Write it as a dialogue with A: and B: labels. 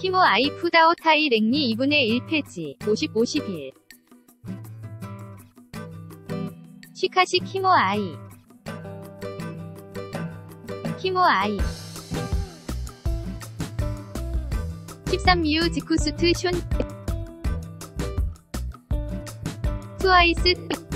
A: 키모 아이 푸다오 타이 랭리 2분의 1 페지 50-51 시카시 키모 아이 키모 아이 13미유 지쿠스트 숀 트와이스